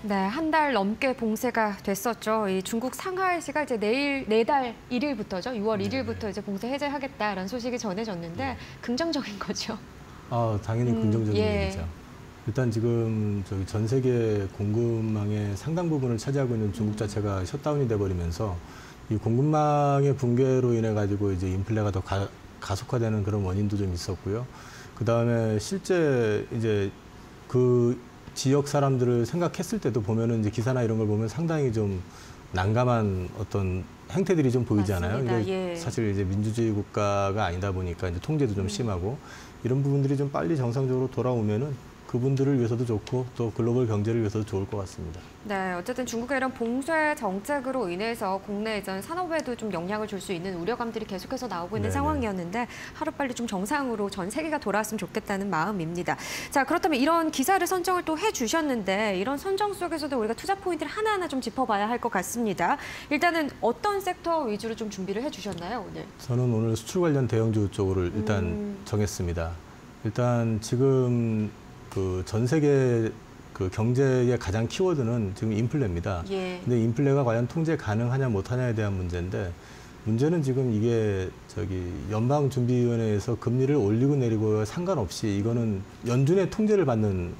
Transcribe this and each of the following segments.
네, 한 달 넘게 봉쇄가 됐었죠. 이 중국 상하이시가 이제 내달 1일부터죠. 6월 1일부터 이제 봉쇄 해제하겠다라는 소식이 전해졌는데 긍정적인 거죠. 당연히 긍정적인 예. 얘기죠. 일단 지금 저기 전 세계 공급망의 상당 부분을 차지하고 있는 중국 자체가 셧다운이 돼버리면서 이 공급망의 붕괴로 인해 가지고 이제 인플레가 더 가속화되는 그런 원인도 좀 있었고요. 그 다음에 실제 이제 그 지역 사람들을 생각했을 때도 보면은 이제 기사나 이런 걸 보면 상당히 좀 난감한 어떤 행태들이 좀 보이잖아요. 이게 예. 사실 이제 민주주의 국가가 아니다 보니까 이제 통제도 좀 심하고 이런 부분들이 좀 빨리 정상적으로 돌아오면은 그분들을 위해서도 좋고 또 글로벌 경제를 위해서도 좋을 것 같습니다. 네, 어쨌든 중국의 이런 봉쇄 정책으로 인해서 국내 이전 산업에도 좀 영향을 줄 수 있는 우려감들이 계속해서 나오고 있는 상황이었는데 하루빨리 좀 정상으로 전 세계가 돌아왔으면 좋겠다는 마음입니다. 자, 그렇다면 이런 기사를 선정을 또 해주셨는데 이런 선정 속에서도 우리가 투자 포인트를 하나하나 좀 짚어봐야 할 것 같습니다. 일단은 어떤 섹터 위주로 좀 준비를 해주셨나요, 오늘? 저는 오늘 수출 관련 대형주 쪽으로 일단 정했습니다. 일단 지금 그 전 세계 그 경제의 가장 키워드는 지금 인플레입니다. 예. 근데 인플레가 과연 통제 가능하냐 못하냐에 대한 문제인데 문제는 지금 이게 저기 연방준비위원회에서 금리를 올리고 내리고 상관없이 이거는 연준의 통제를 받는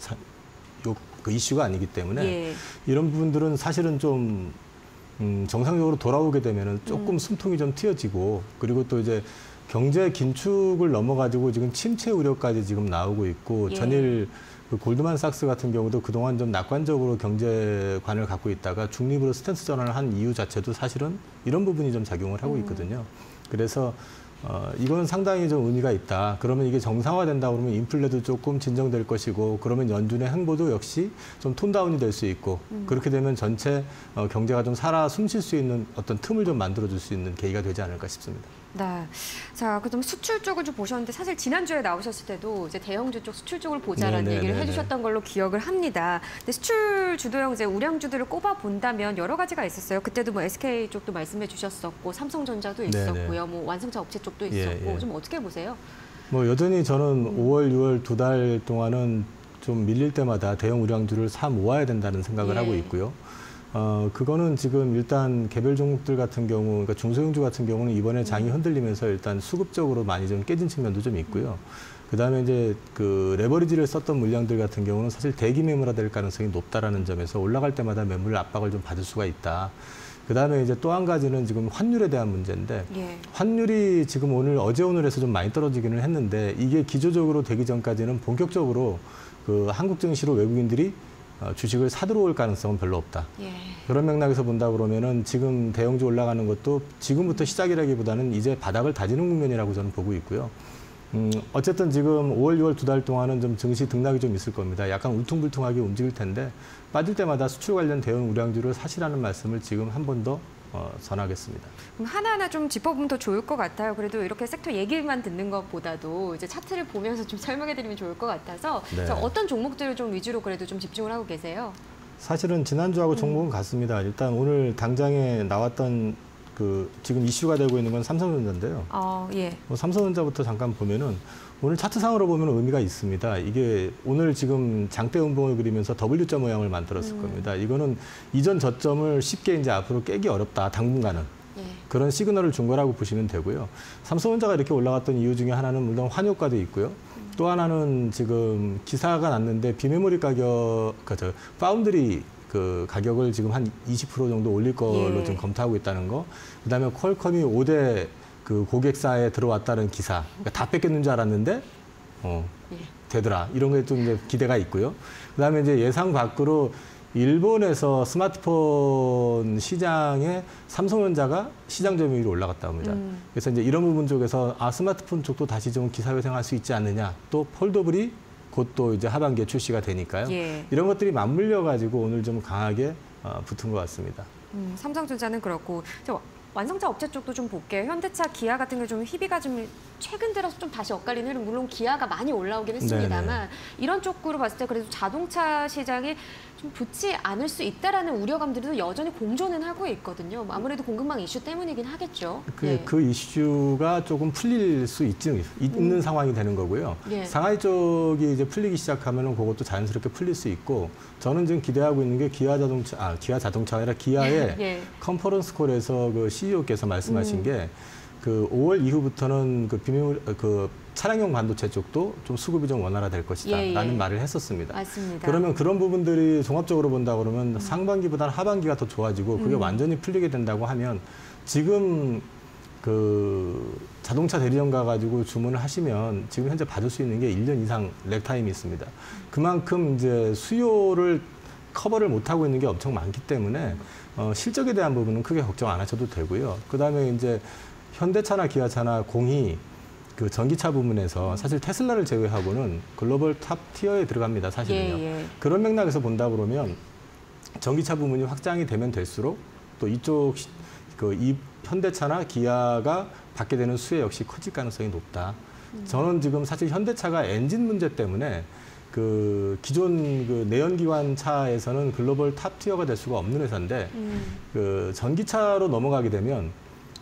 그 이슈가 아니기 때문에 예. 이런 부분들은 사실은 좀 정상적으로 돌아오게 되면은 조금 숨통이 좀 트여지고 그리고 또 이제 경제 긴축을 넘어가지고 지금 침체 우려까지 지금 나오고 있고 전일 그 골드만삭스 같은 경우도 그동안 좀 낙관적으로 경제관을 갖고 있다가 중립으로 스탠스 전환을 한 이유 자체도 사실은 이런 부분이 좀 작용을 하고 있거든요. 그래서 이거는 상당히 좀 의미가 있다. 그러면 이게 정상화된다 그러면 인플레도 조금 진정될 것이고 그러면 연준의 행보도 역시 좀 톤다운이 될 수 있고 그렇게 되면 전체 경제가 좀 살아 숨쉴 수 있는 어떤 틈을 좀 만들어줄 수 있는 계기가 되지 않을까 싶습니다. 네. 자, 그럼 수출 쪽을 좀 보셨는데 사실 지난주에 나오셨을 때도 이제 대형주 쪽 수출 쪽을 보자라는 얘기를 해주셨던 걸로 기억을 합니다. 근데 수출 주도형 이제 우량주들을 꼽아 본다면 여러 가지가 있었어요. 그때도 뭐 SK 쪽도 말씀해 주셨었고 삼성전자도 있었고요. 뭐 완성차 업체 쪽도 있었고 좀 어떻게 보세요? 뭐 여전히 저는 5월, 6월 2달 동안은 좀 밀릴 때마다 대형 우량주를 사 모아야 된다는 생각을 하고 있고요. 그거는 지금 일단 개별 종목들 같은 경우, 그러니까 중소형주 같은 경우는 이번에 장이 흔들리면서 일단 수급적으로 많이 좀 깨진 측면도 좀 있고요. 그다음에 이제 그 레버리지를 썼던 물량들 같은 경우는 사실 대기 매물화될 가능성이 높다라는 점에서 올라갈 때마다 매물 압박을 좀 받을 수가 있다. 그다음에 이제 또 한 가지는 지금 환율에 대한 문제인데 환율이 지금 어제 오늘에서 좀 많이 떨어지기는 했는데 이게 기조적으로 되기 전까지는 본격적으로 그 한국 증시로 외국인들이 주식을 사들어올 가능성은 별로 없다. 그런 맥락에서 본다 그러면은 지금 대형주 올라가는 것도 지금부터 시작이라기보다는 이제 바닥을 다지는 국면이라고 저는 보고 있고요. 어쨌든 지금 5월, 6월 2달 동안은 좀 증시 등락이 좀 있을 겁니다. 약간 울퉁불퉁하게 움직일 텐데 빠질 때마다 수출 관련 대형 우량주를 사시라는 말씀을 지금 한 번 더 전하겠습니다. 그럼 하나하나 좀 짚어보면 더 좋을 것 같아요. 그래도 이렇게 섹터 얘기만 듣는 것보다도 이제 차트를 보면서 좀 설명해드리면 좋을 것 같아서 어떤 종목들을 좀 위주로 그래도 좀 집중을 하고 계세요? 사실은 지난주하고 종목은 같습니다. 일단 오늘 당장에 나왔던 그 지금 이슈가 되고 있는 건 삼성전자인데요. 뭐 삼성전자부터 잠깐 보면은 오늘 차트상으로 보면 의미가 있습니다. 이게 오늘 지금 장대 음봉을 그리면서 W자 모양을 만들었을 겁니다. 이거는 이전 저점을 쉽게 이제 앞으로 깨기 어렵다, 당분간은. 그런 시그널을 준 거라고 보시면 되고요. 삼성전자가 이렇게 올라갔던 이유 중에 하나는 물론 환효과도 있고요. 또 하나는 지금 기사가 났는데 비메모리 가격, 파운드리 그 가격을 지금 한 20% 정도 올릴 걸로 지금 검토하고 있다는 거. 그다음에 퀄컴이 5대 그 고객사에 들어왔다는 기사. 그러니까 다 뺏겼는 줄 알았는데 되더라. 이런 게 좀 이제 기대가 있고요. 그다음에 이제 예상 밖으로 일본에서 스마트폰 시장에 삼성전자가 시장 점유율이 올라갔다 합니다. 그래서 이제 이런 부분 쪽에서 스마트폰 쪽도 다시 좀 기사회생할 수 있지 않느냐. 또 폴더블이 곧 또 이제 하반기에 출시가 되니까요. 이런 것들이 맞물려 가지고 오늘 좀 강하게 붙은 것 같습니다. 삼성전자는 그렇고 완성차 업체 쪽도 좀 볼게요. 현대차, 기아 같은 게 좀 희비가 좀 최근 들어서 좀 다시 엇갈리는 흐름. 물론 기아가 많이 올라오긴 했습니다만 네네. 이런 쪽으로 봤을 때 그래도 자동차 시장이 좀 붙지 않을 수 있다라는 우려감들도 여전히 공존은 하고 있거든요. 아무래도 공급망 이슈 때문이긴 하겠죠. 그 이슈가 조금 풀릴 수 있는 상황이 되는 거고요. 예. 상하이 쪽이 이제 풀리기 시작하면은 그것도 자연스럽게 풀릴 수 있고 저는 지금 기대하고 있는 게 기아 자동차가 아니라 기아의 예. 컨퍼런스 콜에서 그 CEO께서 말씀하신 게 그 5월 이후부터는 그 차량용 반도체 쪽도 좀 수급이 좀 원활화될 것이다라는 말을 했었습니다. 맞습니다. 그러면 그런 부분들이 종합적으로 본다 그러면 상반기보다는 하반기가 더 좋아지고 그게 완전히 풀리게 된다고 하면 지금 그 자동차 대리점 가가지고 주문을 하시면 지금 현재 받을 수 있는 게 1년 이상 렉타임이 있습니다. 그만큼 이제 수요를 커버를 못하고 있는 게 엄청 많기 때문에 실적에 대한 부분은 크게 걱정 안 하셔도 되고요. 그다음에 이제 현대차나 기아차나 공히 그 전기차 부문에서 사실 테슬라를 제외하고는 글로벌 탑 티어에 들어갑니다. 사실은요. 예. 그런 맥락에서 본다 그러면 전기차 부문이 확장이 되면 될수록 또 이쪽 이 현대차나 기아가 받게 되는 수혜 역시 커질 가능성이 높다. 저는 지금 사실 현대차가 엔진 문제 때문에 그 기존 그 내연기관 차에서는 글로벌 탑 티어가 될 수가 없는 회사인데 그 전기차로 넘어가게 되면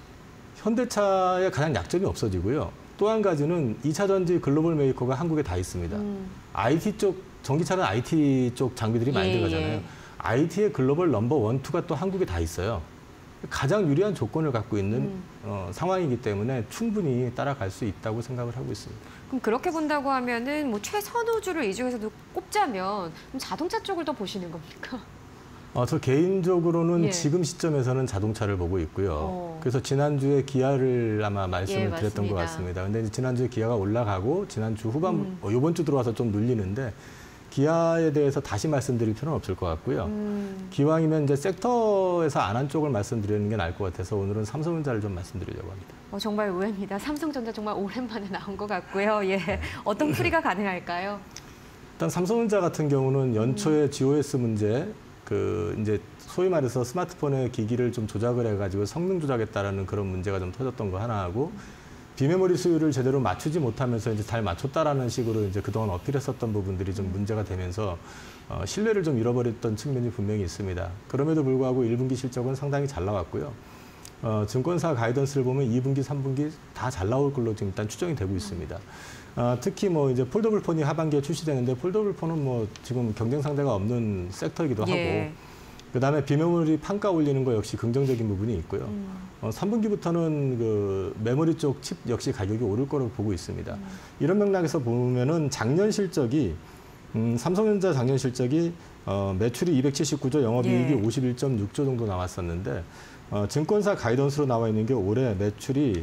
현대차의 가장 약점이 없어지고요. 또 한 가지는 2차 전지 글로벌 메이커가 한국에 다 있습니다. IT 쪽, 전기차는 IT 쪽 장비들이 많이 들어가잖아요. IT의 글로벌 넘버 1, 2가 또 한국에 다 있어요. 가장 유리한 조건을 갖고 있는 상황이기 때문에 충분히 따라갈 수 있다고 생각을 하고 있습니다. 그럼 그렇게 본다고 하면은 뭐 최선호주를 이 중에서도 꼽자면 그럼 자동차 쪽을 더 보시는 겁니까? 저 개인적으로는 지금 시점에서는 자동차를 보고 있고요. 그래서 지난주에 기아를 아마 말씀을 드렸던 것 같습니다. 근데 지난주에 기아가 올라가고 지난주 후반, 이번 주 들어와서 좀 눌리는데 기아에 대해서 다시 말씀드릴 필요는 없을 것 같고요. 기왕이면 이제 섹터에서 안 한 쪽을 말씀드리는 게 나을 것 같아서 오늘은 삼성전자를 좀 말씀드리려고 합니다. 정말 의외입니다. 삼성전자 정말 오랜만에 나온 것 같고요. 어떤 풀이가 가능할까요? 일단 삼성전자 같은 경우는 연초에 GOS 문제, 이제 소위 말해서 스마트폰의 기기를 좀 조작을 해가지고 성능 조작했다라는 그런 문제가 좀 터졌던 거 하나 하고 비메모리 수율을 제대로 맞추지 못하면서 이제 잘 맞췄다라는 식으로 이제 그동안 어필했었던 부분들이 좀 문제가 되면서 신뢰를 좀 잃어버렸던 측면이 분명히 있습니다. 그럼에도 불구하고 1분기 실적은 상당히 잘 나왔고요. 증권사 가이던스를 보면 2분기, 3분기 다 잘 나올 걸로 지금 일단 추정이 되고 있습니다. 특히 뭐 이제 폴더블 폰이 하반기에 출시되는데 폴더블 폰은 뭐 지금 경쟁 상대가 없는 섹터이기도 하고 그다음에 비메모리 판가 올리는 거 역시 긍정적인 부분이 있고요. 3분기부터는 그 메모리 쪽 칩 역시 가격이 오를 거라고 보고 있습니다. 이런 맥락에서 보면은 작년 실적이 삼성전자 작년 실적이 매출이 279조, 영업이익이 51.6조 정도 나왔었는데 증권사 가이던스로 나와 있는 게 올해 매출이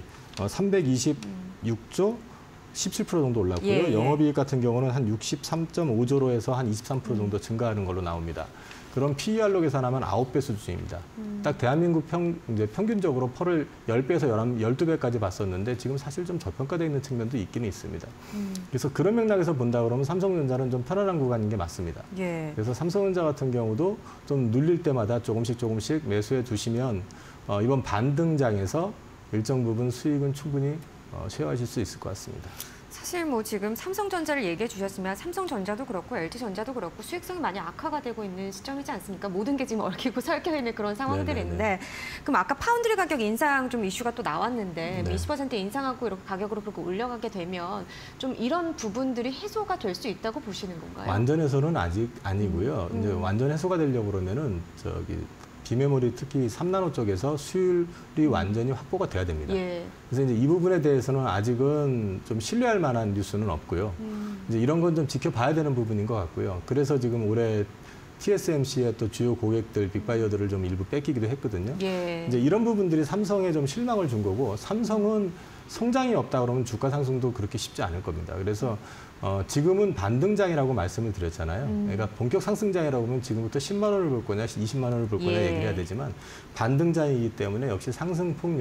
326조 17% 정도 올랐고요. 영업이익 같은 경우는 한 63.5조로 해서 한 23% 정도 증가하는 걸로 나옵니다. 그럼 PER로 계산하면 9배 수준입니다. 딱 대한민국 이제 평균적으로 펄을 10배에서 12배까지 봤었는데 지금 사실 좀 저평가되어 있는 측면도 있기는 있습니다. 그래서 그런 맥락에서 본다 그러면 삼성전자는 좀 편안한 구간인 게 맞습니다. 그래서 삼성전자 같은 경우도 좀 눌릴 때마다 조금씩 매수해 두시면 이번 반등장에서 일정 부분 수익은 충분히 쉐어하실 수 있을 것 같습니다. 사실 뭐 지금 삼성전자를 얘기해 주셨으면 삼성전자도 그렇고 LG전자도 그렇고 수익성이 많이 악화가 되고 있는 시점이지 않습니까? 모든 게 지금 얽히고 설켜 있는 그런 상황들인데 그럼 아까 파운드리 가격 인상 좀 이슈가 또 나왔는데 20% 인상하고 이렇게 가격으로 그렇게 올려가게 되면 좀 이런 부분들이 해소가 될 수 있다고 보시는 건가요? 완전 해소는 아직 아니고요. 이제 완전 해소가 되려고 그러면은 비메모리 특히 3나노 쪽에서 수율이 완전히 확보가 돼야 됩니다. 그래서 이제 이 부분에 대해서는 아직은 좀 신뢰할 만한 뉴스는 없고요. 이제 이런 건 좀 지켜봐야 되는 부분인 것 같고요. 그래서 지금 올해 TSMC의 또 주요 고객들, 빅바이어들을 좀 일부 뺏기기도 했거든요. 이제 이런 부분들이 삼성에 좀 실망을 준 거고 삼성은 성장이 없다 그러면 주가 상승도 그렇게 쉽지 않을 겁니다. 그래서 지금은 반등장이라고 말씀을 드렸잖아요. 그러니까 본격 상승장이라고 하면 지금부터 10만 원을 볼 거냐, 20만 원을 볼 거냐 얘기를 해야 되지만 반등장이기 때문에 역시 상승폭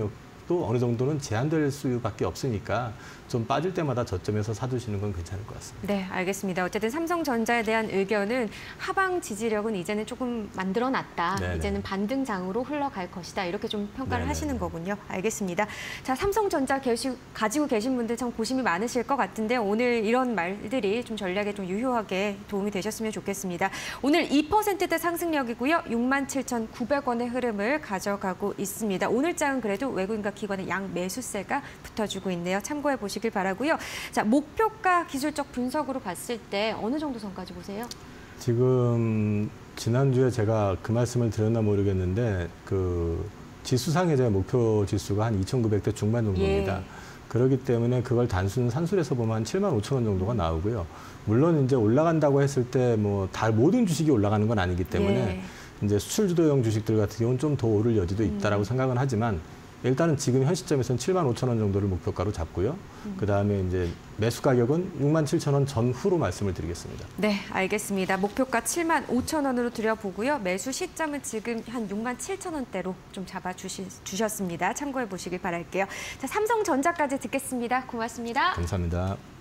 또 어느 정도는 제한될 수밖에 없으니까 좀 빠질 때마다 저점에서 사두시는 건 괜찮을 것 같습니다. 네, 알겠습니다. 어쨌든 삼성전자에 대한 의견은 하방 지지력은 이제는 조금 만들어놨다. 네네. 이제는 반등장으로 흘러갈 것이다. 이렇게 좀 평가를 네네. 하시는 거군요. 알겠습니다. 자, 삼성전자 가지고 계신 분들 참 고심이 많으실 것 같은데 오늘 이런 말들이 좀 전략에 좀 유효하게 도움이 되셨으면 좋겠습니다. 오늘 2%대 상승력이고요. 67,900원의 흐름을 가져가고 있습니다. 오늘 장은 그래도 외국인과 기관의 양 매수세가 붙어주고 있네요. 참고해 보시길 바라고요. 자, 목표가 기술적 분석으로 봤을 때 어느 정도 선까지 보세요? 지금 지난주에 제가 그 말씀을 드렸나 모르겠는데 그 지수상의 제 목표 지수가 한 2,900대 중반 정도입니다. 예. 그렇기 때문에 그걸 단순 산술해서 보면 한 75,000원 정도가 나오고요. 물론 이제 올라간다고 했을 때 뭐 다 모든 주식이 올라가는 건 아니기 때문에 예. 이제 수출 주도형 주식들 같은 경우는 좀 더 오를 여지도 있다라고 생각은 하지만 일단은 지금 현 시점에서는 75,000원 정도를 목표가로 잡고요. 그다음에 이제 매수 가격은 67,000원 전후로 말씀을 드리겠습니다. 네, 알겠습니다. 목표가 75,000원으로 드려보고요. 매수 시점은 지금 한 67,000원대로 좀 잡아주셨습니다. 참고해 보시길 바랄게요. 자, 삼성전자까지 듣겠습니다. 고맙습니다. 감사합니다.